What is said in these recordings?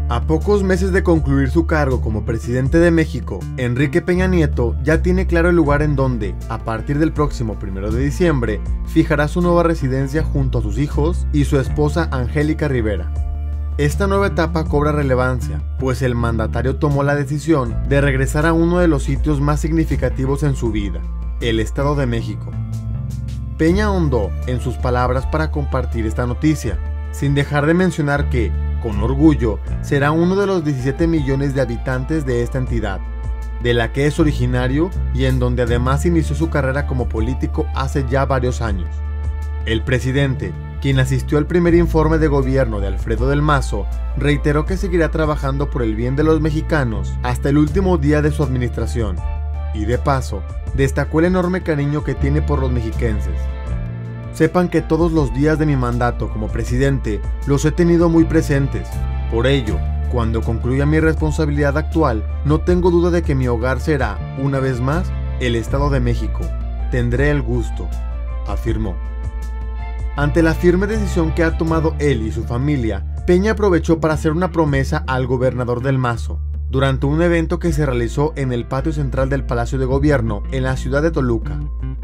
A pocos meses de concluir su cargo como presidente de México, Enrique Peña Nieto ya tiene claro el lugar en donde, a partir del próximo 1 de diciembre, fijará su nueva residencia junto a sus hijos y su esposa Angélica Rivera. Esta nueva etapa cobra relevancia, pues el mandatario tomó la decisión de regresar a uno de los sitios más significativos en su vida, el Estado de México. Peña ahondó en sus palabras para compartir esta noticia, sin dejar de mencionar que, con orgullo, será uno de los 17 millones de habitantes de esta entidad, de la que es originario y en donde además inició su carrera como político hace ya varios años. El presidente, quien asistió al primer informe de gobierno de Alfredo del Mazo, reiteró que seguirá trabajando por el bien de los mexicanos hasta el último día de su administración, y de paso, destacó el enorme cariño que tiene por los mexiquenses. Sepan que todos los días de mi mandato como presidente los he tenido muy presentes. Por ello, cuando concluya mi responsabilidad actual, no tengo duda de que mi hogar será, una vez más, el Estado de México. Tendré el gusto, afirmó. Ante la firme decisión que ha tomado él y su familia, Peña aprovechó para hacer una promesa al gobernador del Mazo, durante un evento que se realizó en el patio central del Palacio de Gobierno en la ciudad de Toluca.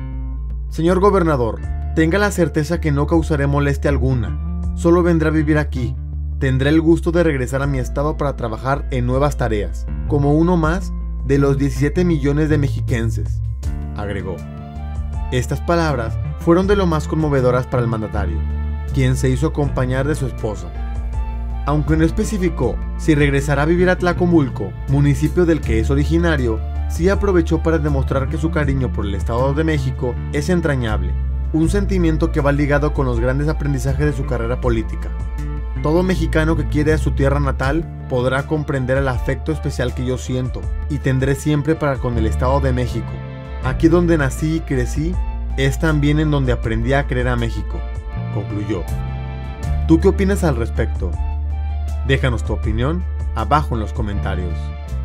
Señor gobernador, tenga la certeza que no causaré molestia alguna, solo vendré a vivir aquí. Tendré el gusto de regresar a mi estado para trabajar en nuevas tareas, como uno más de los 17 millones de mexiquenses, agregó. Estas palabras fueron de lo más conmovedoras para el mandatario, quien se hizo acompañar de su esposa. Aunque no especificó si regresará a vivir a Tlacomulco, municipio del que es originario, sí aprovechó para demostrar que su cariño por el Estado de México es entrañable, un sentimiento que va ligado con los grandes aprendizajes de su carrera política. Todo mexicano que quiere a su tierra natal podrá comprender el afecto especial que yo siento y tendré siempre para con el Estado de México. Aquí donde nací y crecí, es también en donde aprendí a querer a México, concluyó. ¿Tú qué opinas al respecto? Déjanos tu opinión abajo en los comentarios.